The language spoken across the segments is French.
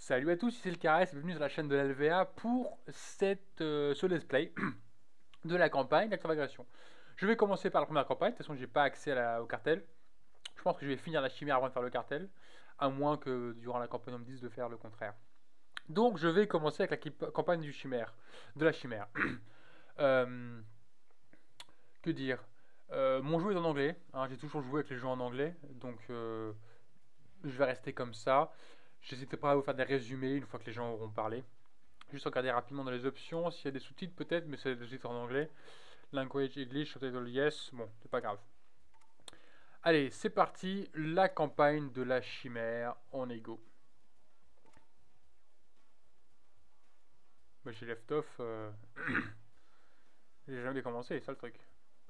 Salut à tous, ici Selkares et bienvenue sur la chaîne de l'LVA pour ce let's play de la campagne d'agression. Je vais commencer par la première campagne, de toute façon j'ai pas accès au cartel. Je pense que je vais finir la chimère avant de faire le cartel, à moins que durant la campagne on me dise de faire le contraire. Donc je vais commencer avec la campagne de la chimère. Euh, que dire Mon jeu est en anglais, hein, j'ai toujours joué avec les jeux en anglais, donc je vais rester comme ça. J'hésiterai pas à vous faire des résumés une fois que les gens auront parlé. Juste regarder rapidement dans les options, s'il y a des sous-titres peut-être, mais c'est des sous-titres en anglais. Language English, subtitle yes, bon, c'est pas grave. Allez, c'est parti, la campagne de la chimère en Ego. Bah, j'ai left off, j'ai jamais commencé, c'est ça le truc.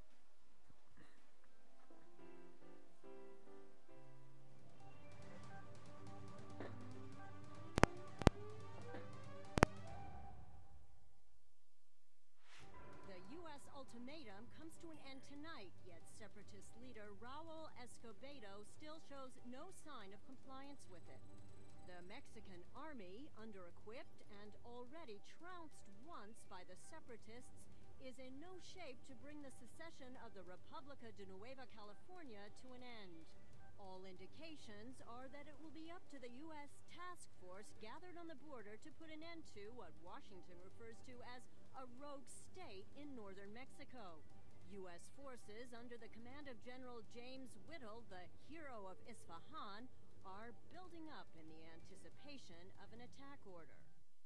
Ultimatum comes to an end tonight, yet separatist leader Raul Escobedo still shows no sign of compliance with it. The Mexican army, under-equipped and already trounced once by the separatists, is in no shape to bring the secession of the República de Nueva California to an end. All indications are that it will be up to the U.S. task force gathered on the border to put an end to what Washington refers to as a rogue state in northern Mexico. U.S. forces under the command of General James Whittle, the hero of Isfahan, are building up in the anticipation of an attack order.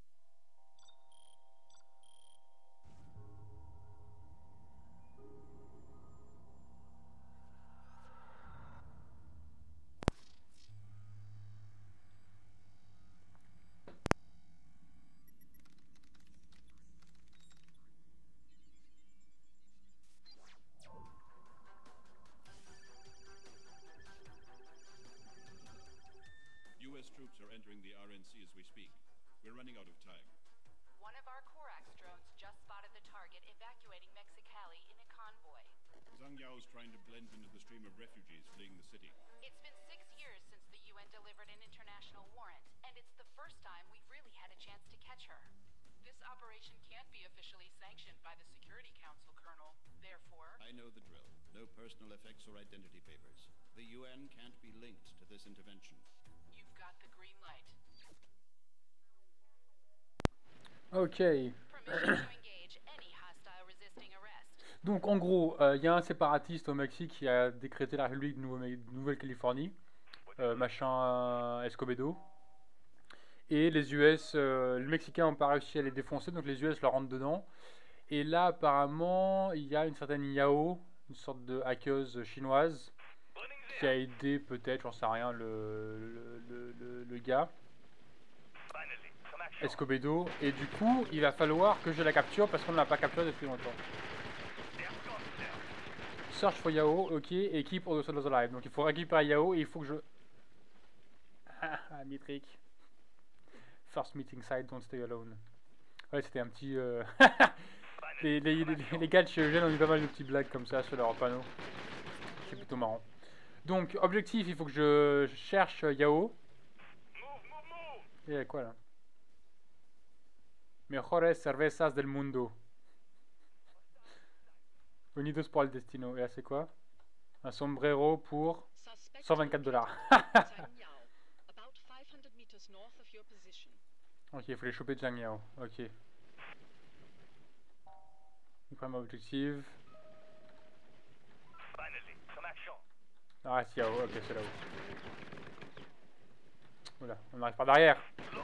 U.S. troops are entering the RNC as we speak. We're running out of time. One of our Corax drones just spotted the target evacuating Mexicali in a convoy. Zhang Yao's trying to blend into the stream of refugees fleeing the city. It's been 6 years since the UN delivered an international warrant, and it's the first time we've really had a chance to catch her. This operation can't be officially sanctioned by the Security Council, Colonel. Therefore... I know the drill. No personal effects or identity papers. The UN can't be linked to this intervention. You've got the green light. Ok. Permission to engage any hostile resisting arrest. Donc en gros, il y a un séparatiste au Mexique qui a décrété la République de Nouvelle-Californie, machin Escobedo. Et les US, les Mexicains n'ont pas réussi à les défoncer, donc les US leur rentrent dedans. Et là, apparemment, il y a une certaine Yao, une sorte de hackeuse chinoise, qui a aidé peut-être, j'en sais rien, le gars, Escobedo. Et du coup, il va falloir que je la capture parce qu'on ne l'a pas capturée depuis longtemps. Search for Yao, ok, et keep all the soldiers alive. Donc il faut récupérer Yao et il faut que je... Ah, Mitric. First meeting site, don't stay alone. Ouais, c'était un petit... les gars de chez Eugène ont eu pas mal de petits blagues comme ça sur leur panneau. C'est plutôt marrant. Donc, objectif, il faut que je cherche Yao. Et quoi là? Mejores cervezas del mundo. Unidos por el destino. Et là, c'est quoi? Un sombrero pour 124 $. Ok, il faut les choper de Zhang Yao. Ok. Premier objectif. Ah, c'est Yao. Ok, c'est là-haut. Oula, on n'arrive pas derrière.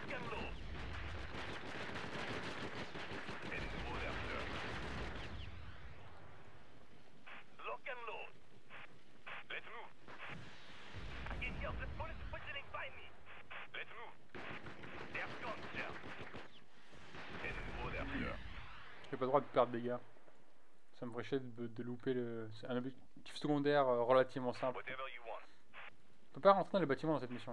J'ai pas le droit de perdre des gars. Ça me ferait chier de louper le... C'est un objectif secondaire relativement simple. On peut pas rentrer dans les bâtiments dans cette mission.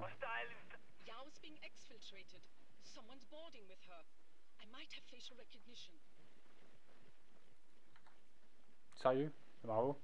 Sérieux? Bravo.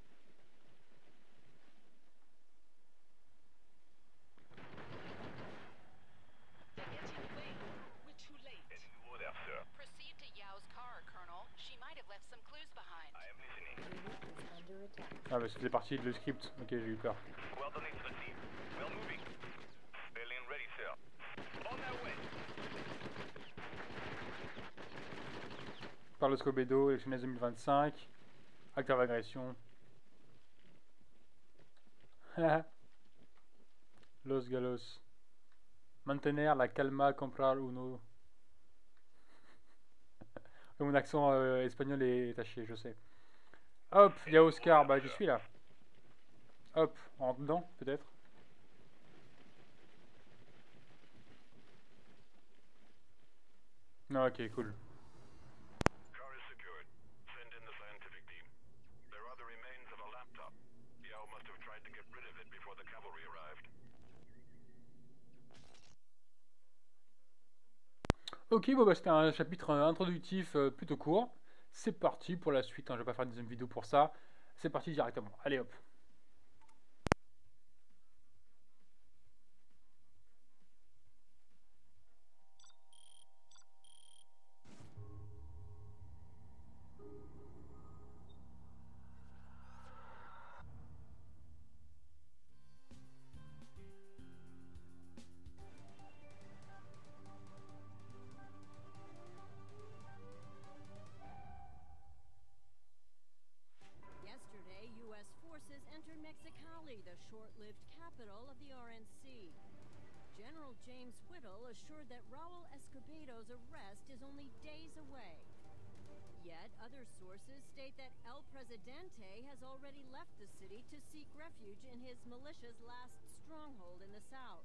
Ah bah c'était parti de le script, ok j'ai eu peur. Well done to the team. Well moving. Alien ready, sir. On their way. Par le Scobedo, électionné 2025. Acteur d'agression. Los Galos. Mantener la calma, comprar uno. Mon accent espagnol est taché, je sais. Hop, il y a Oscar, bah j'y suis là. Hop, on rentre dedans, peut-être. Non, ok, cool. Car is secured. Send in the scientific team. There are the remains of a laptop. Yao must have tried to get rid of it before the cavalry arrived. Ok, bon bah c'était un chapitre introductif plutôt court. C'est parti pour la suite, hein, je vais pas faire une deuxième vidéo pour ça. C'est parti directement, allez hop. Yesterday, U.S. forces entered Mexicali, the short-lived capital of the RNC. General James Whittle assured that Raul Escobedo's arrest is only days away. Yet, other sources state that El Presidente has already left the city to seek refuge in his militia's last stronghold in the south.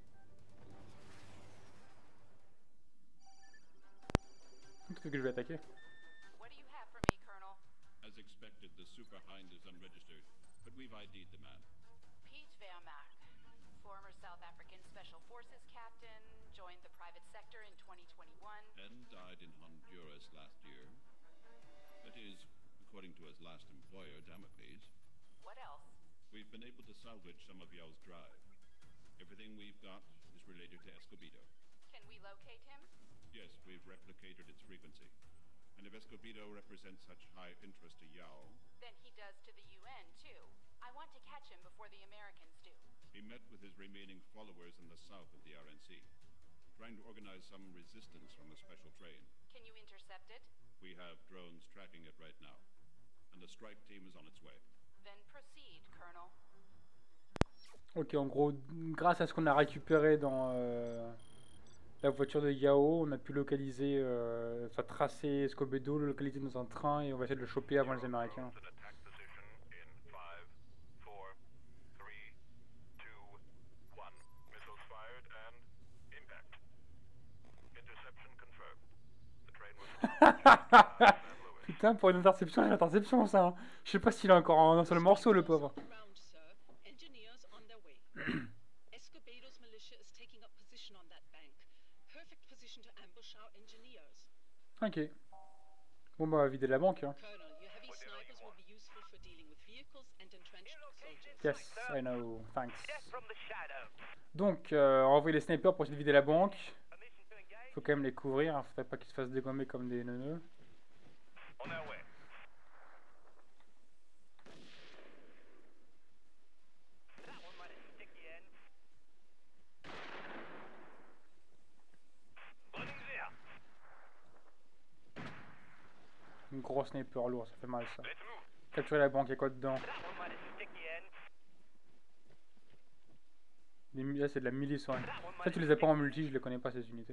Peut-être que je vais attaquer. What do you have for me, Colonel? As expected, the Super Hind is unregistered, but we've ID'd the man. Pete Vermaak, former South African Special Forces captain, joined the private sector in 2021. And died in Honduras last year. That is, according to his last employer, Damocles. What else? We've been able to salvage some of Yao's drive. Everything we've got is related to Escobedo. Can we locate him? Yes, we've replicated its frequency. And if Escobedo represents such high interest to Yao, Then he does to the UN, too. I want to catch him before the Americans do. he met with his remaining followers in the south of the RNC, trying to organize some resistance from a special train. Can you intercept it? We have drones tracking it right now, and the strike team is on its way. Then proceed, Colonel. Ok, en gros, grâce à ce qu'on a récupéré dans la voiture de Yao, on a pu localiser, enfin tracer Escobedo, le localiser dans un train et on va essayer de le choper avant les Américains. An attack position in 5, 4, 3, 2, 1. Missiles fired and impact. Interception confirmed. The train was San Luis. Putain, pour une interception ça. Hein. Je sais pas s'il a encore un seul morceau, le pauvre. Around, sir. Engineers on their way. Escobedo's militia is taking up position on that bank. Perfect position to ambush our engineers. Ok. Bon bah, on va vider la banque. Hein. Colonel, your heavy snipers will be useful for dealing with vehicles and entrenched soldiers. Yes, I know, thanks. From the shadow. Donc, on va envoyer les snipers pour essayer de vider la banque. Permission to engage. Faut quand même les couvrir, hein. Faudrait pas qu'ils se fassent dégommer comme des neuneux. On their way. That one might have sticky end. Loading there. Un gros sniper lourd, ça fait mal ça. Let's move. Capturer la banque, y'a quoi dedans? That one might have sticky end. Là, c'est de la milice, ouais. Ça, tu les as pas en multi, je les connais pas ces unités.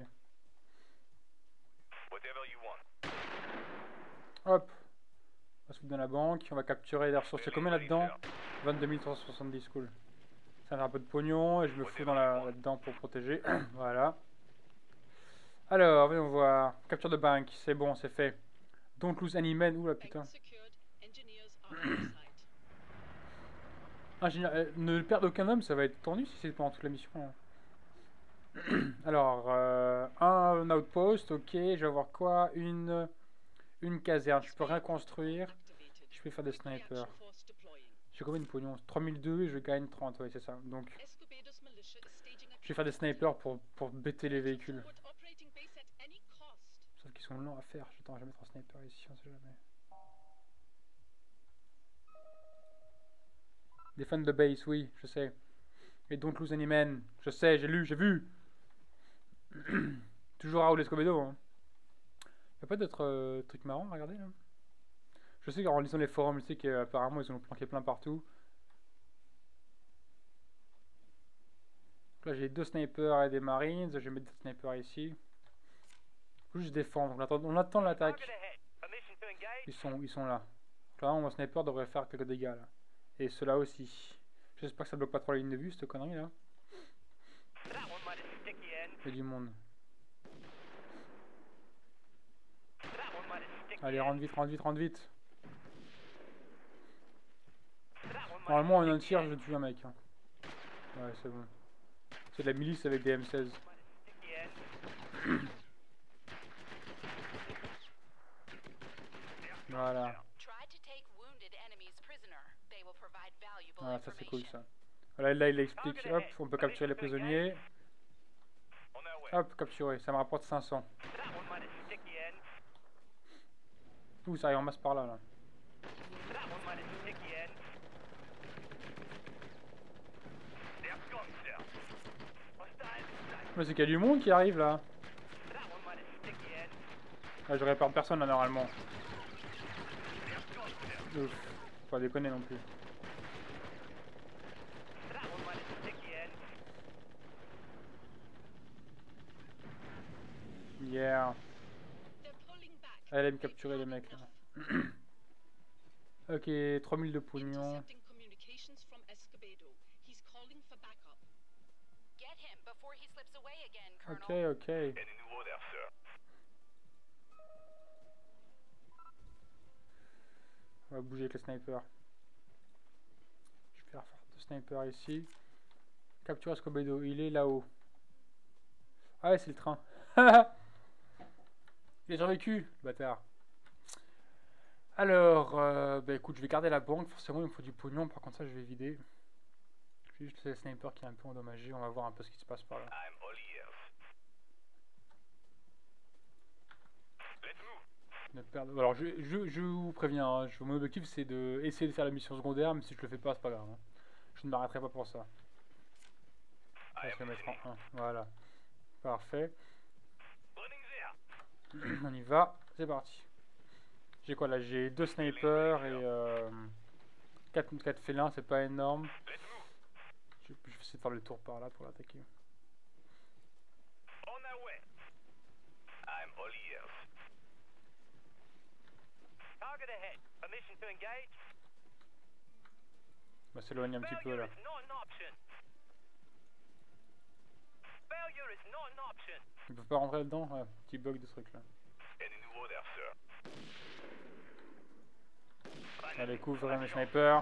Whatever you want. Hop. On va se foutre dans la banque, on va capturer des ressources. Il y a combien là-dedans? 22 370, cool. Ça fait un peu de pognon et je me fous dans là-dedans pour protéger. Voilà. Alors, voyons voir. Capture de banque, c'est bon, c'est fait. Don't lose any men. Oula, putain. Bank secured. Engineers are on site. Ingénieur, ne perdre aucun homme, ça va être tendu si c'est pendant toute la mission. Hein. Alors, un outpost, ok. Je vais avoir quoi? Une caserne. Je peux rien construire. Activated. Je peux faire des Quick snipers. reaction force deploying. J'ai combien de pognon? 3002 et je gagne 30, ouais, c'est ça. Donc, Escobedo's militia is staging a je vais faire des snipers pour bêter les véhicules. forward operating base at any cost. Sauf qu'ils sont lents à faire. Attends, je vais mettre un sniper ici, on sait jamais. Defend the base, oui, je sais. Et don't lose any men. Je sais, j'ai lu, j'ai vu. Toujours Raoul Escobedo. Hein. Y'a pas d'autres trucs marrants à regarder là? Je sais qu'en lisant les forums, je sais qu'apparemment ils en ont planqué plein partout. Là j'ai 2 snipers et des marines. Je vais mettre des snipers ici. Faut juste défendre. On attend l'attaque. Ils sont là. Là, mon sniper devrait faire quelques dégâts là. Et ceux-là aussi. J'espère que ça bloque pas trop la ligne de vue, cette connerie là. Il y a du monde. Allez, rentre vite, rentre vite, rentre vite. Normalement, en un tir, je tue un mec. Hein. Ouais, c'est bon. C'est de la milice avec des M16. Voilà. Ah, ça c'est cool ça. Voilà, là il explique, hop, on peut capturer les prisonniers. Hop, capturer, ça me rapporte 500. Ouh, ça arrive en masse par là, là. Mais c'est qu'il y a du monde qui arrive là. Ah, je répare personne là normalement. Ouf, faut pas déconner non plus. Yeah. Elle aime capturer les mecs là. Ok, 3000 de pognon. Ok, ok. On va bouger avec le sniper. Je vais faire 2 snipers ici. Capture Escobedo, il est là-haut. Ah ouais, c'est le train. Il a survécu, bâtard. Alors, bah écoute, je vais garder la banque. Forcément, il me faut du pognon. Par contre, ça, je vais vider. Je vais juste laisser le sniper qui est un peu endommagé. On va voir un peu ce qui se passe par là. Ne perdre... Alors, je vous préviens. Hein, mon objectif, c'est d'essayer de faire la mission secondaire. Mais si je le fais pas, c'est pas grave. Hein. Je ne m'arrêterai pas pour ça. Je vais mettre en 1. Voilà. Parfait. On y va. C'est parti. J'ai quoi là? J'ai 2 snipers et 4 félins, c'est pas énorme. Je vais essayer de faire le tour par là pour l'attaquer. On va s'éloigner un petit peu là. Ils peuvent pas rentrer là-dedans? Ouais, petit bug de ce truc là. Allez, couvre mes snipers.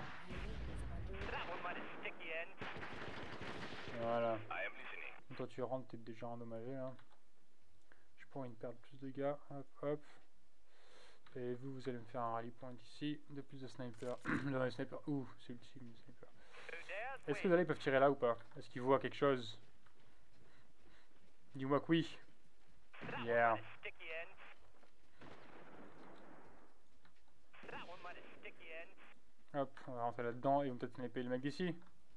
Voilà. Toi tu rentres, t'es déjà endommagé là. Je pourrais une perdre plus de gars. Hop, hop. Et vous, vous allez me faire un rally point ici. De plus de snipers. Le sniper. Ouh, c'est ultime le sniper. Est-ce que les alliés peuvent tirer là ou pas? Est-ce qu'ils voient quelque chose? Dis-moi que oui. Yeah. Hop, on va rentrer là-dedans et ils vont peut-être sniper le mec d'ici.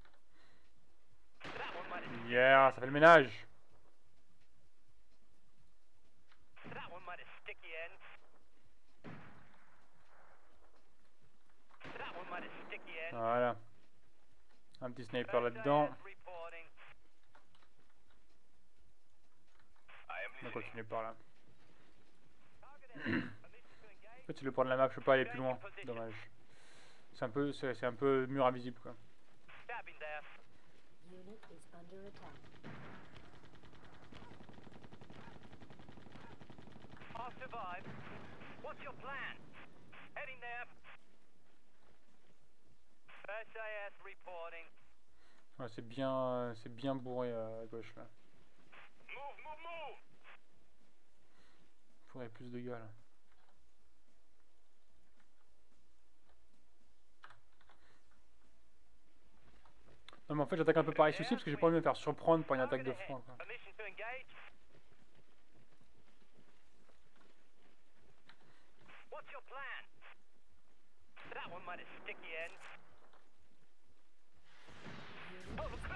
Yeah, ça fait le ménage. Voilà. Un petit sniper là-dedans. On va continuer par là. En fait, tu le prends de la map, je peux pas aller plus loin. Dommage. C'est un peu mur invisible quoi. Ouais, c'est bien bourré à gauche là. Il faudrait plus de gars là. Non mais en fait j'attaque un peu par ici aussi parce que j'ai pas envie de me faire surprendre par une attaque de front quoi.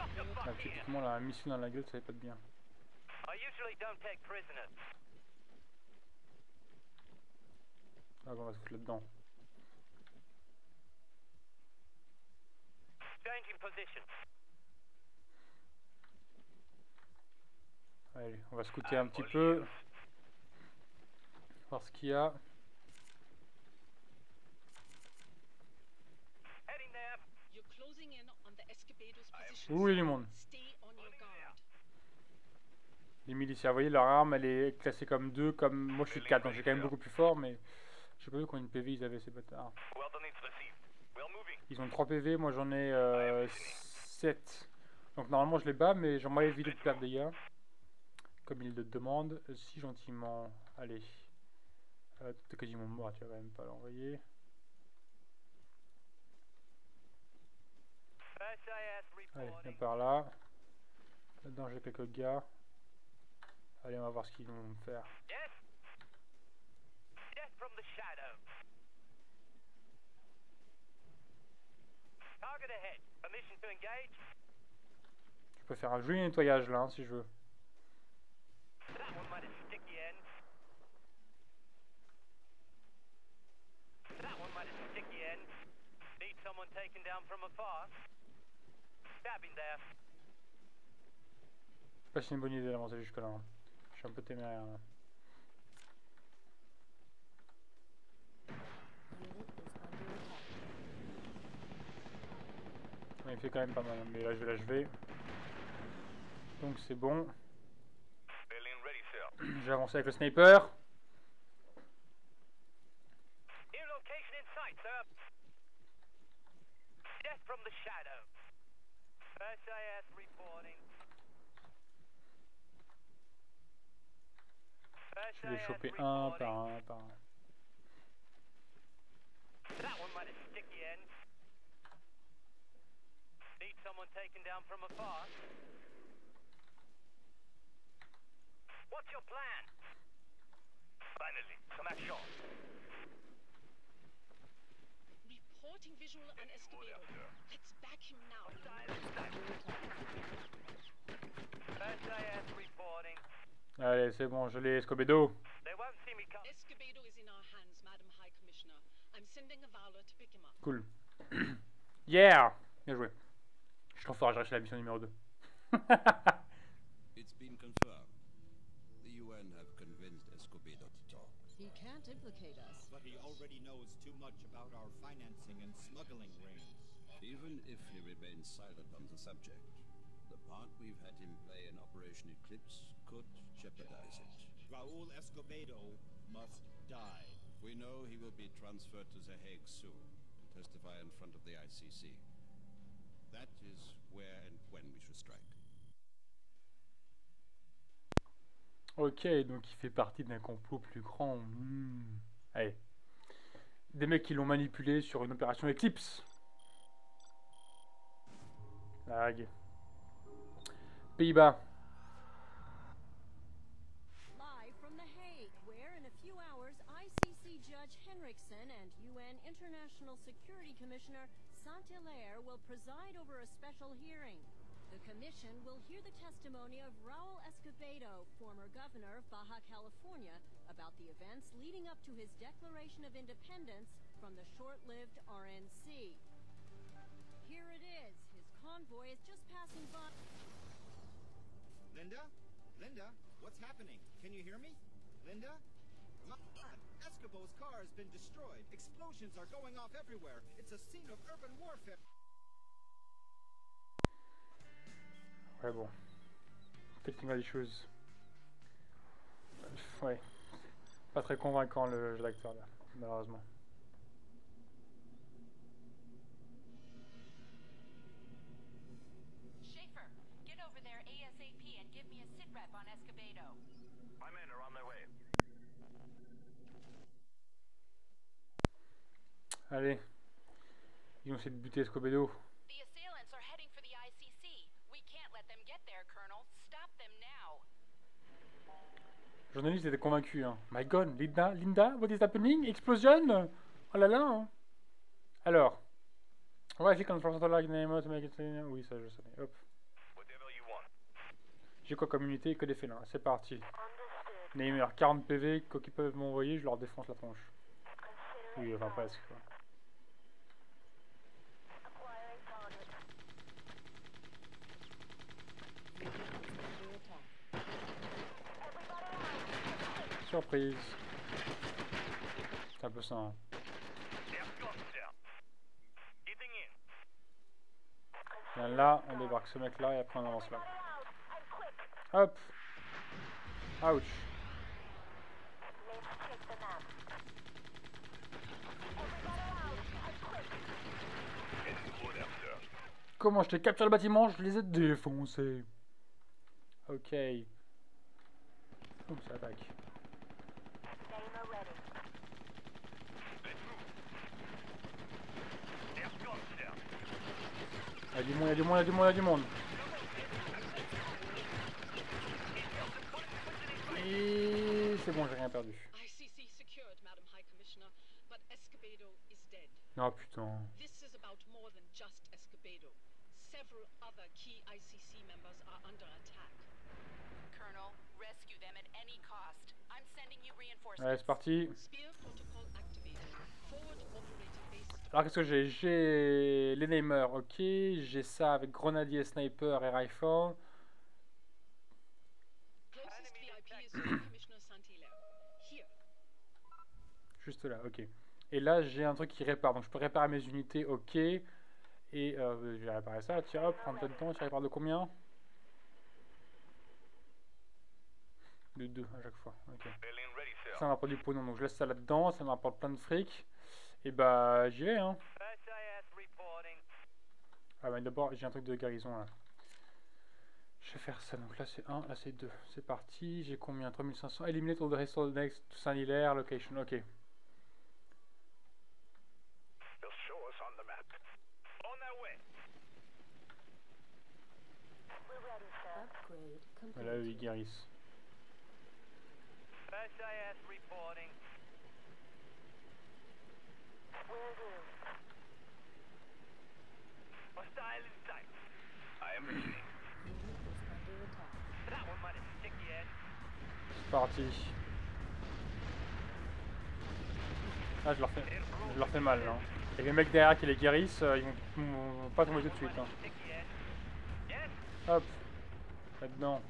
Là, typiquement, là, un missile dans la gueule, ça fait pas de bien. Ah, on va se foutre là-dedans. Allez, on va scouter un petit peu. Voir ce qu'il y a. You're closing in on the Escobedo's position. Ouh, il y a du monde. Stay on your guard. Les miliciens, vous voyez, leur arme, elle est classée comme 2, comme... Moi, je suis 4, donc j'ai quand même beaucoup plus fort, mais... Je sais pas vu combien de PV ils avaient, ces bâtards. Ils ont 3 PV, moi j'en ai 7. Donc normalement je les bats, mais j'aimerais éviter de perdre des gars. Comme ils le demandent, si gentiment. Allez. T'es quasiment mort, tu vas quand même pas l'envoyer. Allez, viens par là. Là-dedans j'ai quelques gars. Allez, on va voir ce qu'ils vont faire. Je peux faire un joli nettoyage là, hein, si je veux. Je sais pas si c'est une bonne idée d'avancer jusque là. Hein. Je suis un peu téméraire là. Ouais, il fait quand même pas mal, hein, mais là je vais l'achever. Donc c'est bon. J'ai avancé avec le sniper. Je vais les choper un par un par un. Reporting visual on Escobedo. Let's back him now. Allez, c'est bon, je l'ai, Escobedo. Escobedo is in our hands, Madam High Commissioner. I'm sending a Valor to pick him up. Cool. Yeah! Bien joué. Je suis trop fort, j'ai réussi la mission numéro 2. It's been confirmed. The UN have convinced Escobedo to talk. He can't implicate us. But he already knows too much about our financing and smuggling rings. Even if he remains silent on the subject, the part we've had him play in Operation Eclipse could jeopardize it. Raul Escobedo must die. We know he will be transferred to The Hague soon to testify in front of the ICC. That is where and when we should strike. Ok, donc il fait partie d'un complot plus grand. Allez. Des mecs qui l'ont manipulé sur une opération Eclipse. Lag. Pays-Bas. Live from The Hague, where in a few hours ICC Judge Henriksen and UN International Security Commissioner Saint-Hilaire will preside over a special hearing. The commission will hear the testimony of Raul Escobedo, former governor of Baja California, about the events leading up to his declaration of independence from the short-lived RNC. Here it is. His convoy is just passing by. Linda? Linda? What's happening? Can you hear me? Linda? My God, Escobedo's car has been destroyed. Explosions are going off everywhere. It's a scene of urban warfare. Ouais, bon. Techniquement des choses. Ouais. Pas très convaincant le jeu d'acteur là, malheureusement. Schaefer, get over there ASAP and give me a sit rep on Escobedo. My men are on their way. Allez. Ils ont essayé de buter Escobedo. The assailants are heading for the ICC. We can't let them get there, Colonel. Stop them now. Le journaliste était convaincu. Hein. My God, Linda, what is happening? Explosion? Oh là là. Hein. Alors. On va essayer quand on se là. Oui, ça je savais. Hop. J'ai quoi comme unité? Que des félins. C'est parti. Les meilleurs 40 PV, quoi qu'ils peuvent m'envoyer, je leur défonce la tronche. Oui, enfin presque quoi. Surprise. C'est un peu ça. Hein. Bien là, on débarque ce mec là et après on avance là. Hop. Ouch. Comment je t'ai capturé le bâtiment? Je les ai défoncés. Ok. Ouh, ça attaque. Il y a du monde, il y a du monde, il y a du monde, il y a du monde. Et c'est bon, j'ai rien perdu. ICC secured, Madam High Commissioner, but Escobedo is dead. Oh putain. This is about more than just Escobedo. Several other key ICC members are under attack. Colonel, rescue them at any cost. I'm sending you reinforcements. Allez, c'est parti. Spear protocol activated. Forward operating base. Alors qu'est-ce que j'ai? J'ai les namers, ok. J'ai ça avec grenadier, sniper et rifle. Closest VIP is you, Commissioner Saint-Hilaire. Here. Juste là, ok. Et là j'ai un truc qui répare, donc je peux réparer mes unités, ok. Et je vais réparer ça, tiens hop, prends un peu de temps, tu répares de combien? De 2 à chaque fois, ok. Ça m'a produit pognon, donc je laisse ça là-dedans, ça m'apporte plein de fric. Et bah j'y vais hein. Ah mais d'abord j'ai un truc de guérison là. Je vais faire ça, donc là c'est 1, là c'est 2. C'est parti, j'ai combien? 3500. Eliminate all the restore next to Saint-Hilaire, location, ok. Là eux ils guérissent. C'est parti. Ah je leur fais mal là. Et les mecs derrière qui les guérissent, ils vont pas tomber tout de suite. Hein. Hop. Là-dedans.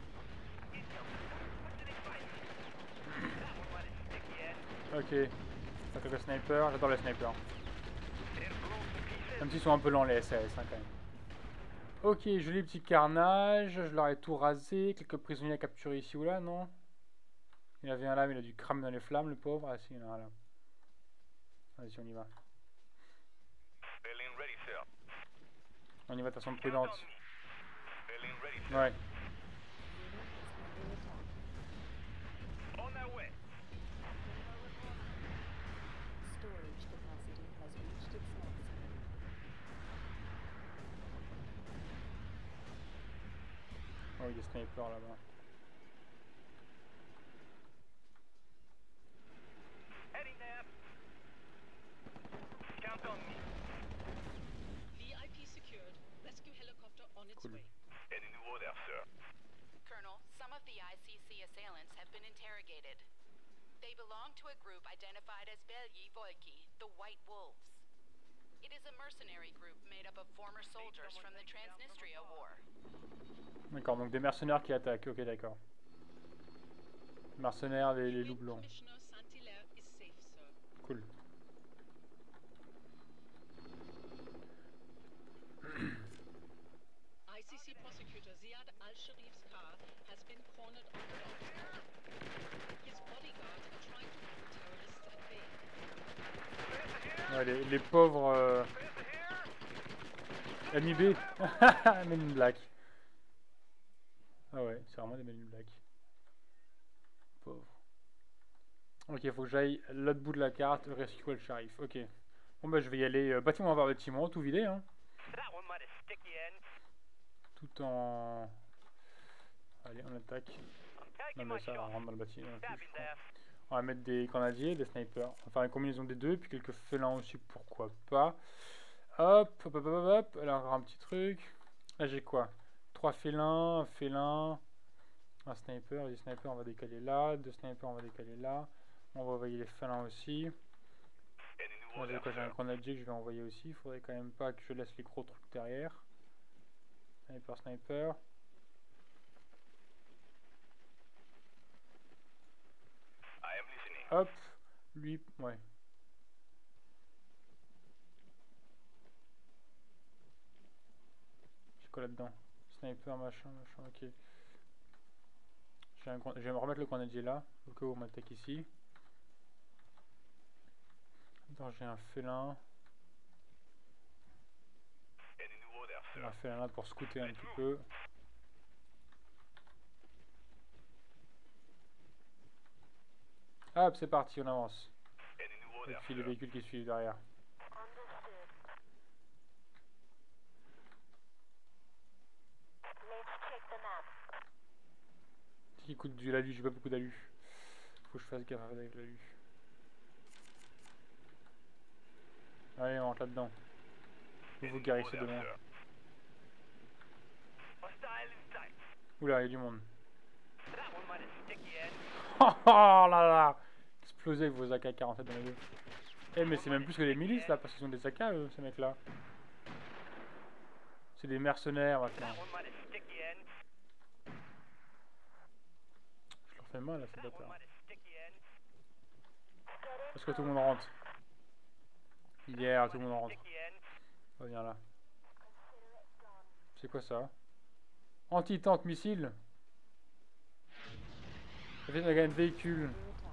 Ok. Ça fait le sniper, j'adore les snipers. Même s'ils sont un peu lents les SAS hein, quand même. Ok, joli petit carnage, je leur ai tout rasé, quelques prisonniers à capturer ici ou là, non? Il y en avait un là, mais il a dû cramer dans les flammes, le pauvre. Ah si, il y en a un là. Vas-y, on y va. On y va de façon prudente. Ouais. Oh, il y a des snipers là-bas. VIP secured. Rescue helicopter on its Cool. way. Colonel, some of the ICC assailants have been interrogated. They belong to a group identified as Belyi Volki, the White Wolves. It is a mercenary group made up of former soldiers from the Transnistria War. D'accord, donc des mercenaires qui attaquent, ok d'accord. Mercenaires, les loups blancs. Commissioner Saint-Hilaire is safe, sir. Cool. ICC prosecutor Ziad al-Sharif's car has been cornered on the dot. His bodyguards are trying to put terrorists at bay. Ouais, les pauvres... MIB. Men in Black. Ah ouais, c'est vraiment des Men in Black. Pauvre. Ok, il faut que j'aille l'autre bout de la carte, rescue le shérif. Ok. Bon bah je vais y aller bâtiment par bâtiment, tout vidé hein. Tout en... Allez, on attaque. Non mais ça, on rentre dans le bâtiment. On va mettre des grenadiers, des snipers. Enfin une combinaison des deux, puis quelques félins aussi, pourquoi pas. Hop, hop, hop, hop, hop. Là encore un petit truc. Là j'ai quoi? 3 félins, un félin. Un sniper, des snipers on va décaler là, 2 snipers on va décaler là. On va envoyer les félins aussi. Moi j'ai un grenadier que je vais envoyer aussi. Il faudrait quand même pas que je laisse les gros trucs derrière. Sniper, sniper. Hop, lui, ouais. J'ai quoi là-dedans? Sniper, machin, ok. Je vais me remettre le grenadier là, au cas où on m'attaque ici. Attends, j'ai un félin. Un félin là pour scouter un petit peu. Hop, c'est parti, on avance. Et puis les véhicules qui suivent derrière. Qui coûte de l'alu, j'ai pas beaucoup d'alu. Faut que je fasse gaffe avec l'alu. Allez, on rentre là-dedans. Vous guérissez devant. Oula, il y a du monde. Oh là là! Explosez avec vos AK-47 dans les deux. Eh mais c'est même plus que les milices là, parce qu'ils ont des AK eux, ces mecs là. C'est des mercenaires maintenant. Je leur fais mal à ces bâtards. Est-ce que tout le monde rentre? Hier, tout le monde rentre. Oh, viens là. C'est quoi ça? Anti-tank missile. Ça fait un véhicule.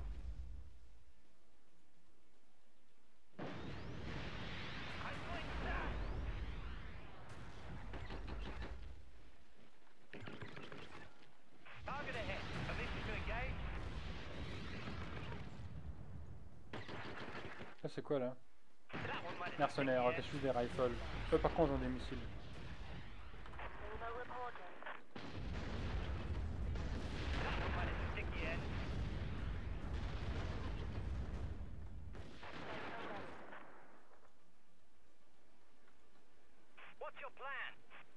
Ça c'est quoi là? Mercenaires, ok, je suis des rifles. Eux par contre ils ont des missiles. What's your plan?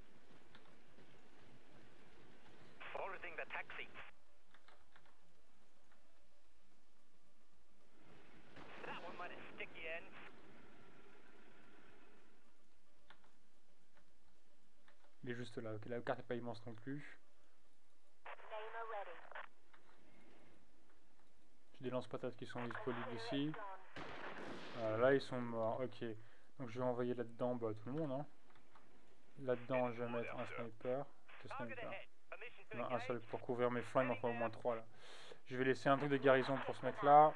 Forwarding the taxi. That one might have sticky ends. Il est juste là, ok, la carte n'est pas immense non plus. J'ai des lance-patates qui sont disponibles ici. Là ils sont morts, ok. Donc je vais envoyer là-dedans bah, tout le monde. Hein. Là-dedans je vais mettre un sniper. Deux snipers. Non, un seul pour couvrir mes flancs, il m'en faut au moins 3 là. Je vais laisser un truc de guérison pour ce mec là.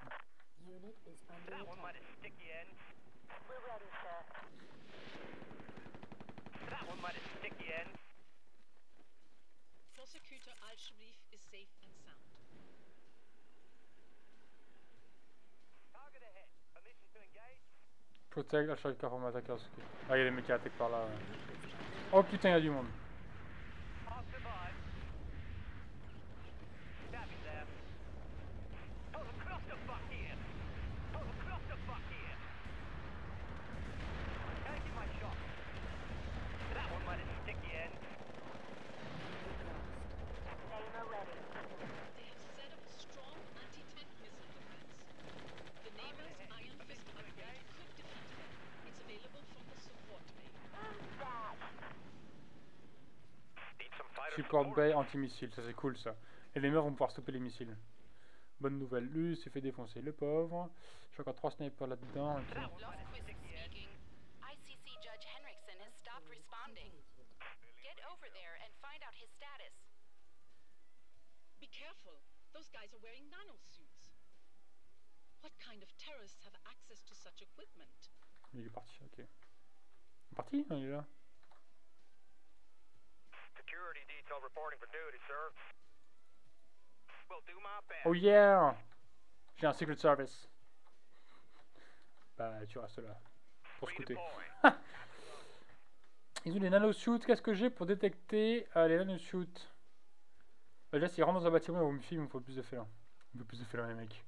Prosecutor Al-Sharif is safe and sound. Protect, la charge from attackers. Ah, il y a des mecs qui attaquent par là. Ouais. Oh putain, il y a du monde. They have set up a strong anti-tank missile defense. The Navy's Iron Fist upgrade could defeat them. It's available from the support bay. Support bay anti-missile, ça c'est cool ça. Et les meurs vont pouvoir stopper les missiles. Bonne nouvelle, lui s'est fait défoncer, le pauvre. J'ai encore 3 snipers là-dedans. Okay. Speaking. ICC Judge Henriksen has stopped responding. Get over there and find out his status. Be careful. Those guys are wearing nanosuits. What kind of terrorists have access to such equipment? Il est parti, ok. Il est parti? Non, il est là. Security detail reporting for duty, sir. Will do my best. Oh yeah! J'ai un Secret Service. Bah, tu restes là. Pour scouter. Ils ont des nanosuits. Qu'est-ce que j'ai pour détecter les nanosuits? Déjà, s'ils rentrent dans un bâtiment, ils vont me filmer, il me faut plus de félins. Il me faut plus de félins, les mecs.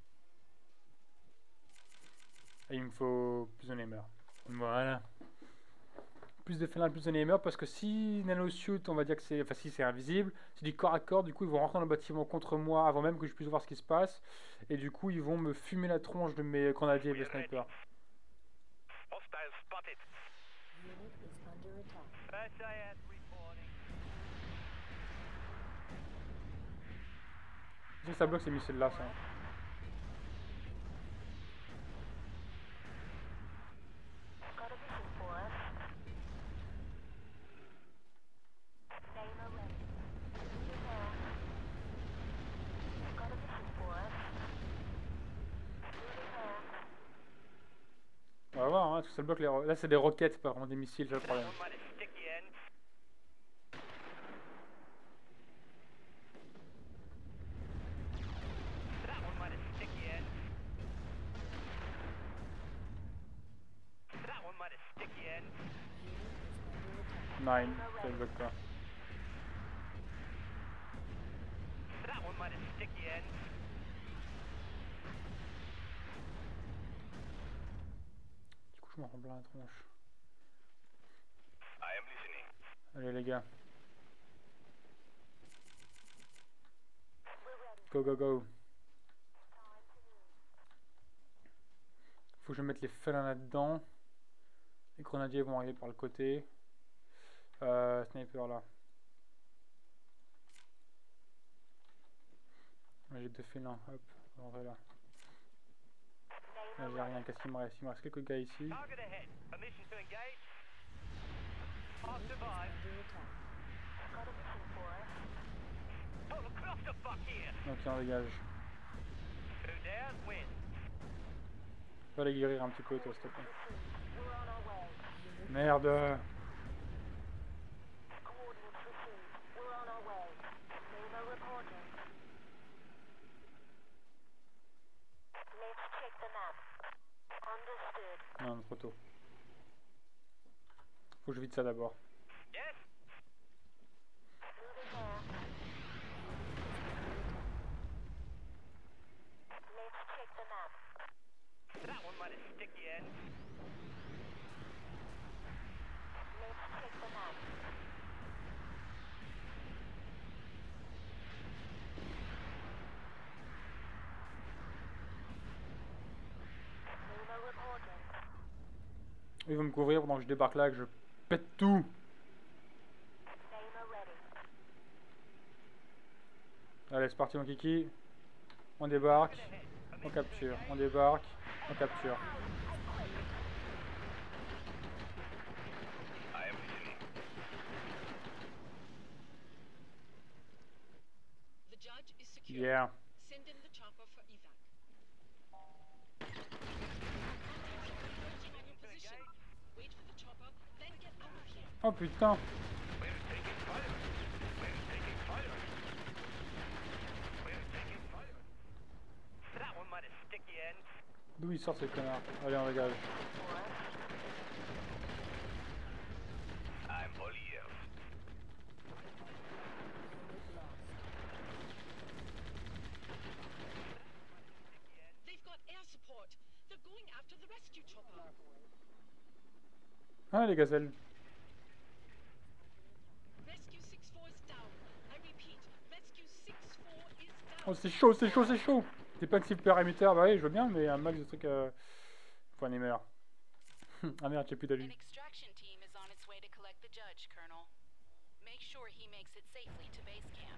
Et il me faut plus de namers. Voilà. plus de félins, plus de namer, parce que si nanosuit, on va dire que c'est, enfin si c'est invisible, c'est du corps à corps, du coup ils vont rentrer dans le bâtiment contre moi avant même que je puisse voir ce qui se passe, et du coup ils vont me fumer la tronche de mes grenadiers et de snipers. Hostile spotted. Unit is under attack. SAS reporting. Si ça bloque ces missiles là, ça. Got a mission for us. Namer ready. Moving there. Got a mission for us. Moving there. On va voir, hein, parce que ça bloque les... Là c'est des roquettes, c'est pas vraiment des missiles, c'est le problème. One might have sticky ends. That one might have sticky ends. That one might have sticky ends. 9, ça le bloque pas. That one might have sticky ends. Du coup je m'en rends plein la tronche. I am listening. Allez les gars. Go go go. Faut que je mette les félins là-dedans. Les grenadiers vont arriver par le côté. Sniper là. J'ai 2 félins, hop, on va rentrer là. Là j'ai rien, qu'est-ce qu'il me reste? Il me reste quelques gars ici. Target ahead. Permission to engage. I'll survive. Got a mission for us. Total clusterfuck here. Donc on dégage. Who dares win. Va les guérir un petit peu toi s'il te plaît. We're on our way. Merde. Coordinates received. We're on our way. Namer reporting. Let's check the map. Understood. Non, trop tôt. Faut que je vide ça d'abord. Yes. Moving there. Let's check the map. That one might have sticky ends. Let's check the map. Namer reporting. Ils vont me couvrir pendant que je débarque là, que je pète tout. Namer ready. Allez, c'est parti mon kiki. On débarque, on capture. On débarque, on capture. I am listening. The judge is secure. Yeah. Send in the chopper for evac. Contact your position. Wait for the chopper, then get out of here. Oh putain. We're taking fire. We're taking fire. We're taking fire. That one might have sticky ends. D'où il sort ce connard? Allez, on dégage. I'm all ears. They've got air support. They're going after the rescue chopper. Ah les gazelles. Rescue 6-4 is down. I repeat, Rescue 6-4 is down. Oh c'est chaud, c'est chaud, c'est chaud. C'est pas que super émetteur, bah oui je veux bien, mais un max de trucs faut un émetteur. Ah merde, j'ai plus An d'alu. extraction team is on its way to collect the judge, Colonel. Make sure he makes it safely to base camp.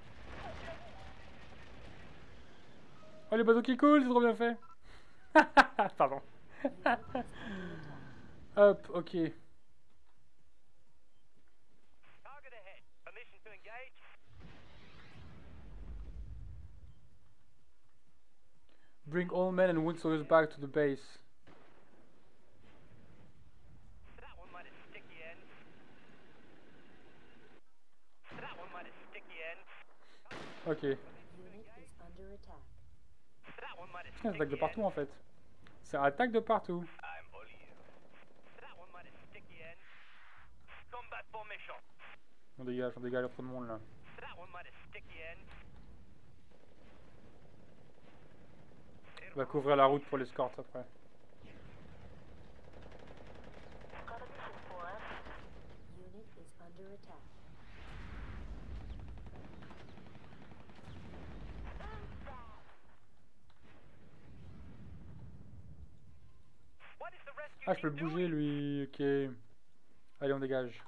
Oh les bateaux qui coulent, c'est trop bien fait. Pardon. Hop, ok. Target ahead. Permission to engage. Bring all men and wounded soldiers back to the base. That one might have sticky ends. That one might have sticky ends. Ok. Unit is under attack. That one might have Putain, ça sticky attaque de partout ends. en fait. Ça attaque de partout. I'm all ears. That one might have sticky ends. Combat formation. On dégage, il y a trop de monde là. That one might have sticky ends. On va couvrir la route pour l'escorte après. Got a mission for us. attack. What is the rescue Ah, je peux le team bouger doing? lui. Ok. Allez, on dégage.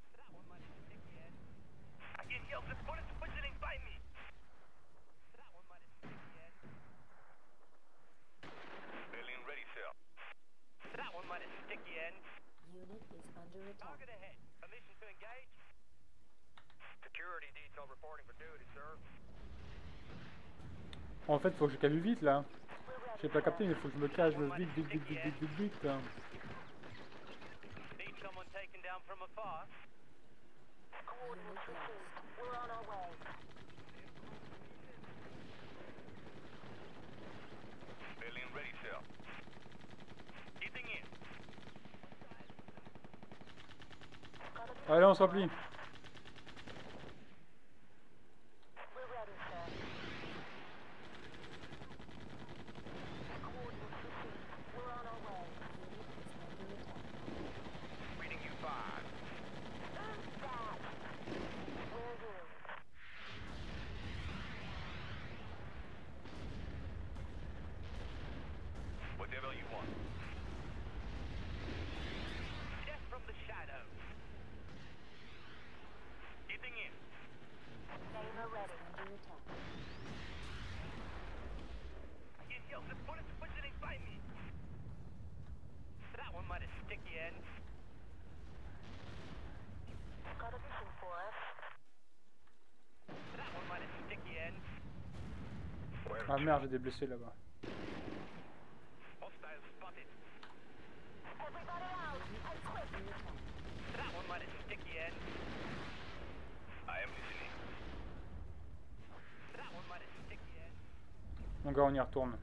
I can yell the bullets whistling by me. That one might have sticky end. Alien ready, sir. That one might have sticky end. Unit is under attack. Target ahead. Permission to engage. Security detail reporting for duty, sir. En fait, faut que je calme vite là. We're ready, J'ai pas sir. capté, mais faut que je me cache vite, vite, vite, vite, vite, vite, vite. Need someone taken down from afar. Coordinates received. We're on our way. Alien ready, sir. Keeping in. Allez, on se replie. We're ready, sir. Coordinates received. We're on our way. Unit is under attack. Reading you 5. That. Will do. Whatever you want. Death from the shadows. Keeping in. Laser ready. Under attack. I can yell the bullets whistling by me. That one might have sticky end. Got a mission for us. That one might have sticky end. Ah merde, j'ai des blessés là-bas. Hostile spotted. Everybody out and quick. Under attack. That one might have sticky end. I am listening. That one might have sticky end. Mon gars, on y retourne.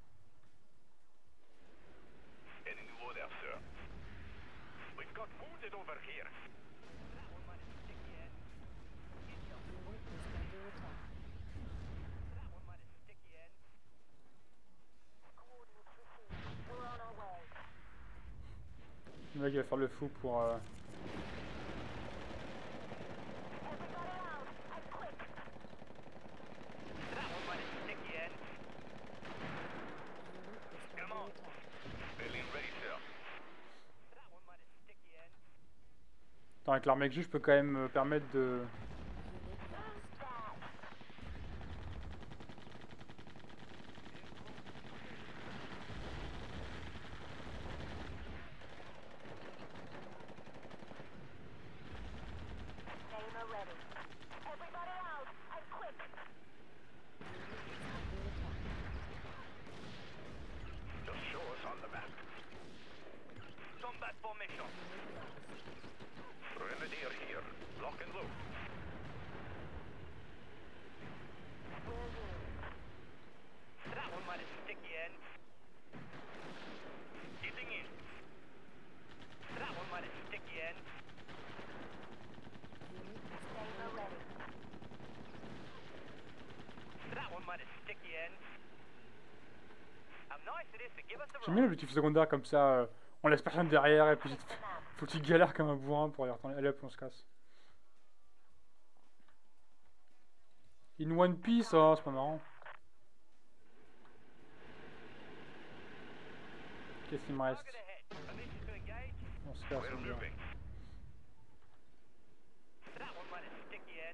Enemy order, sir. We've got wounded over here. That one might have sticky end. Unit is under attack. That one might have sticky end. Coordinates received. We're on our way. Le mec il va faire le fou pour. Everybody out and quick. That one might have sticky end. Unit is Come under on. attack. Alien ready, sir. That one might have sticky end. Attends, avec l'armée que j'ai, je peux quand même me permettre de. Unit lost. That. Laser ready. Everybody out and quick. Unit is under attack. Just show us on the map. Combat formation. Unit lost. Grenadier here. Lock and load. Will do. That one might have sticky end. Keeping in. That one might have sticky end. Unit is laser ready. That one might have sticky end. How nice it is to give us a J'aime bien ride. l'objectif secondaire comme ça, on laisse personne derrière et puis Check the map. faut qu'il galère comme un bourrin pour y retourner. Allez hop, on se casse. In One Piece, oh, c'est pas marrant. Qu'est-ce qu'il me reste? Target ahead. Permission to engage. On se casse, on verra. That one might have sticky end.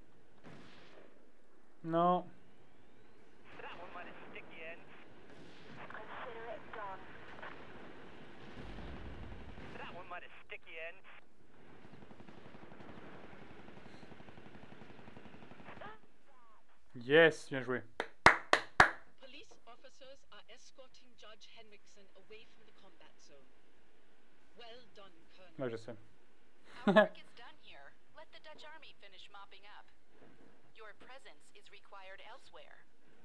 Non. That one might have sticky end. Consider it done. That one might have sticky end. Yes, bien joué. Police officers are escorting Judge Henriksen away from the combat zone. Well done, Colonel. Ouais, je sais. Our work is done here. Let the Dutch army finish mopping up. Your presence is required elsewhere.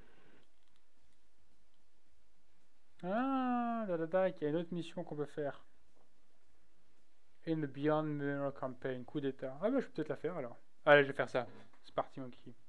Ah, il y a une autre mission qu'on peut faire. In the Beyond Mirror Campaign, coup d'état. Ah bah je vais peut-être la faire alors. Allez, je vais faire ça. C'est parti mon kiki.